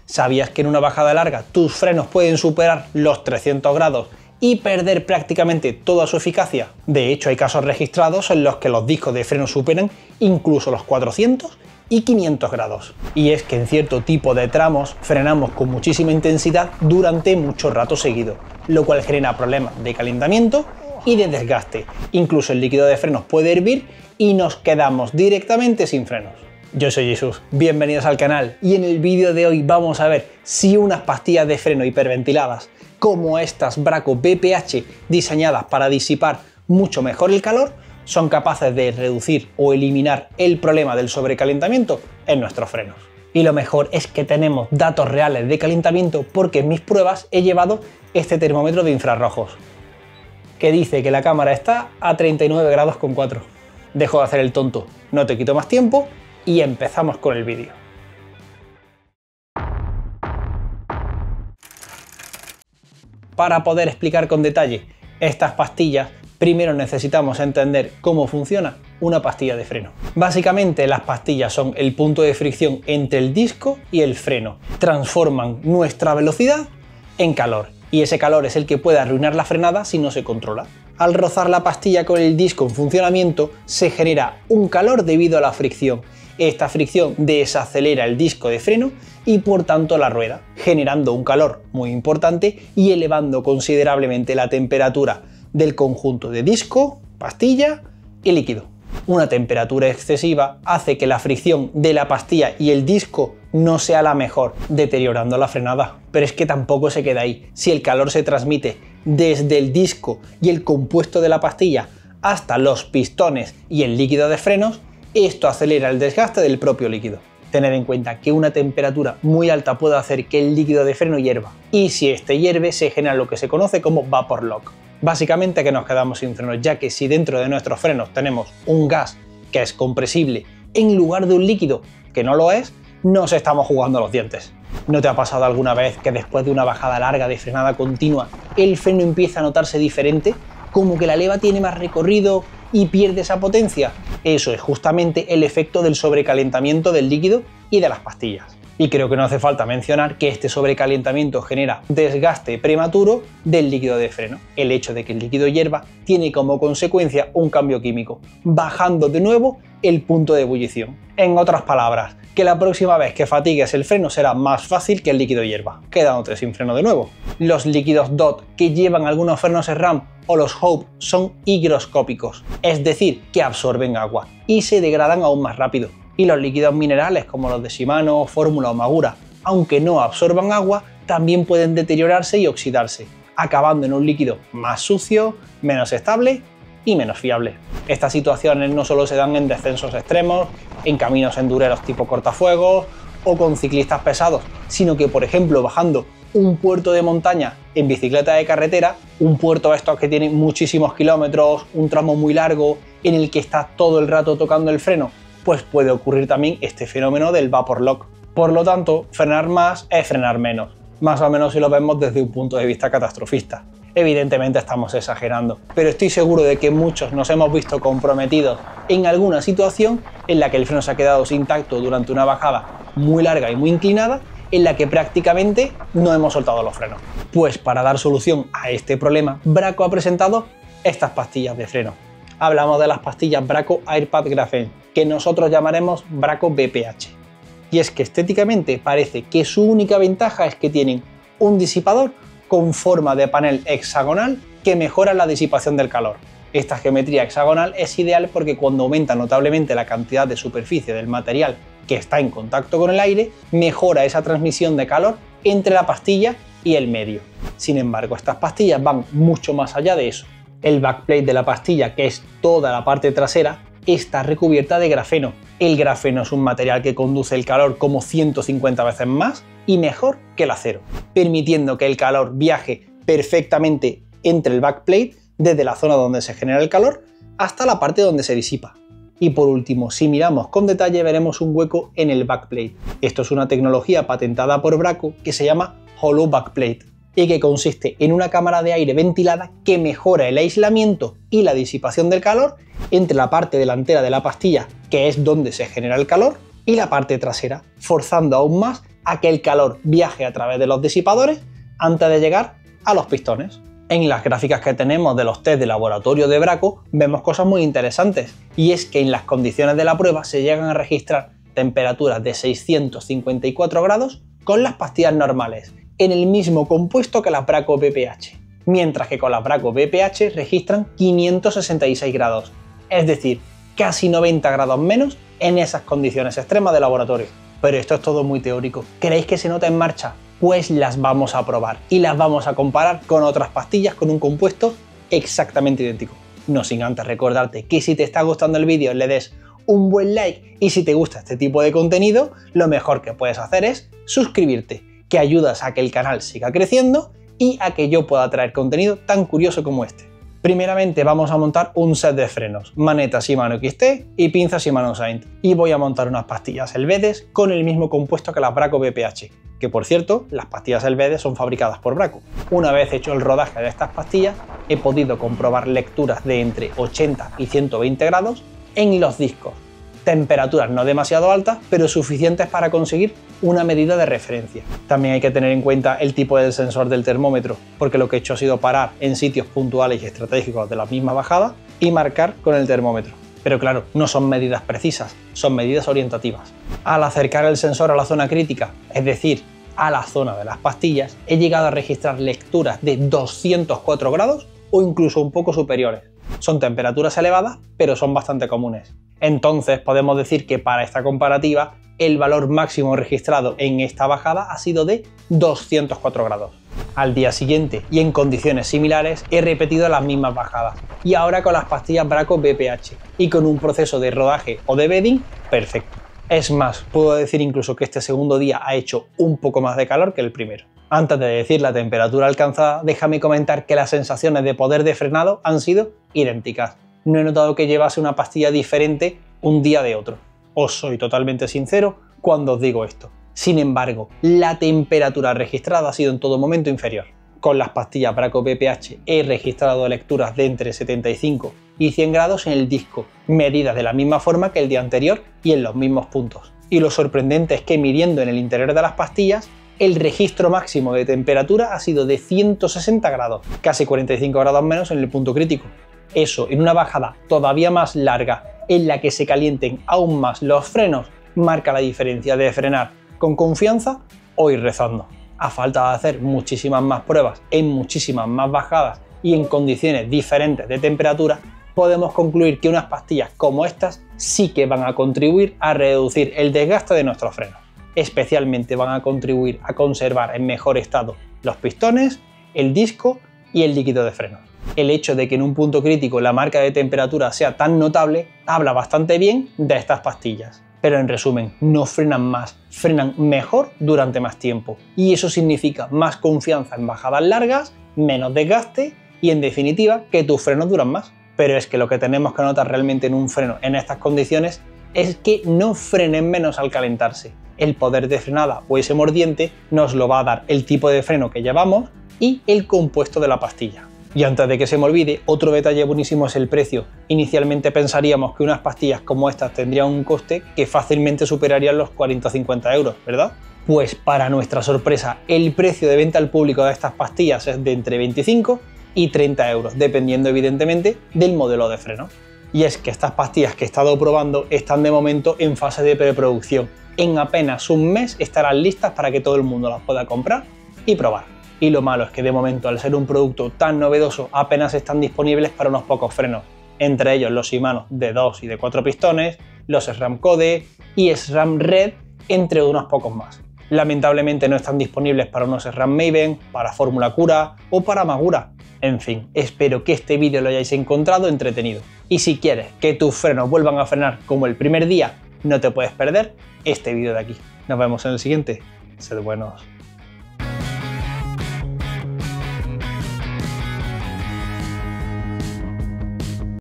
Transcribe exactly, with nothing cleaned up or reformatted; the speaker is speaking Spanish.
¿Sabías que en una bajada larga tus frenos pueden superar los trescientos grados y perder prácticamente toda su eficacia? De hecho, hay casos registrados en los que los discos de freno superan incluso los cuatrocientos y quinientos grados. Y es que en cierto tipo de tramos frenamos con muchísima intensidad durante mucho rato seguido, lo cual genera problemas de calentamiento y de desgaste. Incluso el líquido de frenos puede hervir y nos quedamos directamente sin frenos. Yo soy Jesús, bienvenidos al canal, y en el vídeo de hoy vamos a ver si unas pastillas de freno hiperventiladas como estas Bracco B P H, diseñadas para disipar mucho mejor el calor, son capaces de reducir o eliminar el problema del sobrecalentamiento en nuestros frenos. Y lo mejor es que tenemos datos reales de calentamiento, porque en mis pruebas he llevado este termómetro de infrarrojos, que dice que la cámara está a treinta y nueve grados con cuatro. Dejo de hacer el tonto, no te quito más tiempo y empezamos con el vídeo. Para poder explicar con detalle estas pastillas, primero necesitamos entender cómo funciona una pastilla de freno. Básicamente, las pastillas son el punto de fricción entre el disco y el freno. Transforman nuestra velocidad en calor, y ese calor es el que puede arruinar la frenada si no se controla. Al rozar la pastilla con el disco en funcionamiento, se genera un calor debido a la fricción. Esta fricción desacelera el disco de freno y por tanto la rueda, generando un calor muy importante y elevando considerablemente la temperatura del conjunto de disco, pastilla y líquido. Una temperatura excesiva hace que la fricción de la pastilla y el disco no sea la mejor, deteriorando la frenada. Pero es que tampoco se queda ahí. Si el calor se transmite desde el disco y el compuesto de la pastilla hasta los pistones y el líquido de frenos, esto acelera el desgaste del propio líquido. Tened en cuenta que una temperatura muy alta puede hacer que el líquido de freno hierva, y si este hierve se genera lo que se conoce como vapor lock. Básicamente que nos quedamos sin frenos, ya que si dentro de nuestros frenos tenemos un gas que es compresible en lugar de un líquido que no lo es, nos estamos jugando los dientes. ¿No te ha pasado alguna vez que después de una bajada larga de frenada continua el freno empieza a notarse diferente? Como que la leva tiene más recorrido y pierde esa potencia. Eso es justamente el efecto del sobrecalentamiento del líquido y de las pastillas. Y creo que no hace falta mencionar que este sobrecalentamiento genera desgaste prematuro del líquido de freno. El hecho de que el líquido hierva tiene como consecuencia un cambio químico, bajando de nuevo el punto de ebullición. En otras palabras, que la próxima vez que fatigues el freno será más fácil que el líquido hierva, quedándote sin freno de nuevo. Los líquidos D O T que llevan algunos frenos SRAM o los Hope son higroscópicos, es decir, que absorben agua y se degradan aún más rápido. Y los líquidos minerales como los de Shimano, Fórmula o Magura, aunque no absorban agua, también pueden deteriorarse y oxidarse, acabando en un líquido más sucio, menos estable y menos fiable. Estas situaciones no solo se dan en descensos extremos, en caminos endureros tipo cortafuegos o con ciclistas pesados, sino que, por ejemplo, bajando un puerto de montaña en bicicleta de carretera, un puerto estos que tienen muchísimos kilómetros, un tramo muy largo en el que estás todo el rato tocando el freno, pues puede ocurrir también este fenómeno del vapor lock. Por lo tanto, frenar más es frenar menos, más o menos si lo vemos desde un punto de vista catastrofista. Evidentemente estamos exagerando, pero estoy seguro de que muchos nos hemos visto comprometidos en alguna situación en la que el freno se ha quedado intacto durante una bajada muy larga y muy inclinada, en la que prácticamente no hemos soltado los frenos. Pues para dar solución a este problema, Bracco ha presentado estas pastillas de freno. Hablamos de las pastillas Bracco Airpad Graphene, que nosotros llamaremos Bracco B P H. Y es que estéticamente parece que su única ventaja es que tienen un disipador con forma de panel hexagonal que mejora la disipación del calor. Esta geometría hexagonal es ideal porque cuando aumenta notablemente la cantidad de superficie del material que está en contacto con el aire, mejora esa transmisión de calor entre la pastilla y el medio. Sin embargo, estas pastillas van mucho más allá de eso. El backplate de la pastilla, que es toda la parte trasera, está recubierta de grafeno. El grafeno es un material que conduce el calor como ciento cincuenta veces más y mejor que el acero, permitiendo que el calor viaje perfectamente entre el backplate, desde la zona donde se genera el calor hasta la parte donde se disipa. Y por último, si miramos con detalle, veremos un hueco en el backplate. Esto es una tecnología patentada por Bracco que se llama Hollow Backplate y que consiste en una cámara de aire ventilada que mejora el aislamiento y la disipación del calor entre la parte delantera de la pastilla, que es donde se genera el calor, y la parte trasera, forzando aún más a que el calor viaje a través de los disipadores antes de llegar a los pistones. En las gráficas que tenemos de los test de laboratorio de Bracco vemos cosas muy interesantes, y es que en las condiciones de la prueba se llegan a registrar temperaturas de seiscientos cincuenta y cuatro grados con las pastillas normales, en el mismo compuesto que las Bracco B P H, mientras que con las Bracco B P H registran quinientos sesenta y seis grados, es decir, casi noventa grados menos en esas condiciones extremas de laboratorio. Pero esto es todo muy teórico. ¿Queréis que se note en marcha? Pues las vamos a probar y las vamos a comparar con otras pastillas con un compuesto exactamente idéntico. No sin antes recordarte que si te está gustando el vídeo le des un buen like, y si te gusta este tipo de contenido, lo mejor que puedes hacer es suscribirte, que ayudas a que el canal siga creciendo y a que yo pueda traer contenido tan curioso como este. Primeramente vamos a montar un set de frenos, maneta Shimano X T y pinza Shimano Saint, y voy a montar unas pastillas Helvedes con el mismo compuesto que las Bracco B P H, que por cierto, las pastillas Helvedes son fabricadas por Bracco. Una vez hecho el rodaje de estas pastillas, he podido comprobar lecturas de entre ochenta y ciento veinte grados en los discos. Temperaturas no demasiado altas, pero suficientes para conseguir una medida de referencia. También hay que tener en cuenta el tipo del sensor del termómetro, porque lo que he hecho ha sido parar en sitios puntuales y estratégicos de la misma bajada y marcar con el termómetro. Pero claro, no son medidas precisas, son medidas orientativas. Al acercar el sensor a la zona crítica, es decir, a la zona de las pastillas, he llegado a registrar lecturas de doscientos cuatro grados o incluso un poco superiores. Son temperaturas elevadas, pero son bastante comunes. Entonces podemos decir que para esta comparativa el valor máximo registrado en esta bajada ha sido de doscientos cuatro grados. Al día siguiente y en condiciones similares he repetido las mismas bajadas, y ahora con las pastillas Bracco B P H y con un proceso de rodaje o de bedding perfecto. Es más, puedo decir incluso que este segundo día ha hecho un poco más de calor que el primero. Antes de decir la temperatura alcanzada, déjame comentar que las sensaciones de poder de frenado han sido idénticas. No he notado que llevase una pastilla diferente un día de otro. Os soy totalmente sincero cuando os digo esto. Sin embargo, la temperatura registrada ha sido en todo momento inferior. Con las pastillas Bracco B P H he registrado lecturas de entre setenta y cinco y cien grados en el disco, medidas de la misma forma que el día anterior y en los mismos puntos. Y lo sorprendente es que midiendo en el interior de las pastillas, el registro máximo de temperatura ha sido de ciento sesenta grados, casi cuarenta y cinco grados menos en el punto crítico. Eso, en una bajada todavía más larga, en la que se calienten aún más los frenos, marca la diferencia de frenar con confianza o ir rezando. A falta de hacer muchísimas más pruebas en muchísimas más bajadas y en condiciones diferentes de temperatura, podemos concluir que unas pastillas como estas sí que van a contribuir a reducir el desgaste de nuestros frenos. Especialmente van a contribuir a conservar en mejor estado los pistones, el disco y el líquido de freno. El hecho de que en un punto crítico la marca de temperatura sea tan notable habla bastante bien de estas pastillas. Pero en resumen, no frenan más, frenan mejor durante más tiempo. Y eso significa más confianza en bajadas largas, menos desgaste y en definitiva que tus frenos duran más. Pero es que lo que tenemos que notar realmente en un freno en estas condiciones es que no frenen menos al calentarse. El poder de frenada o ese mordiente nos lo va a dar el tipo de freno que llevamos y el compuesto de la pastilla. Y antes de que se me olvide, otro detalle buenísimo es el precio. Inicialmente pensaríamos que unas pastillas como estas tendrían un coste que fácilmente superarían los cuarenta a cincuenta euros, ¿verdad? Pues para nuestra sorpresa, el precio de venta al público de estas pastillas es de entre veinticinco y treinta euros, dependiendo evidentemente del modelo de freno. Y es que estas pastillas que he estado probando están de momento en fase de preproducción. En apenas un mes estarán listas para que todo el mundo las pueda comprar y probar. Y lo malo es que de momento, al ser un producto tan novedoso, apenas están disponibles para unos pocos frenos, entre ellos los Shimano de dos y de cuatro pistones, los SRAM Code y SRAM Red, entre unos pocos más. Lamentablemente no están disponibles para unos SRAM Maven, para Fórmula Cura o para Magura. En fin, espero que este vídeo lo hayáis encontrado entretenido. Y si quieres que tus frenos vuelvan a frenar como el primer día, no te puedes perder este vídeo de aquí. Nos vemos en el siguiente. Sed buenos.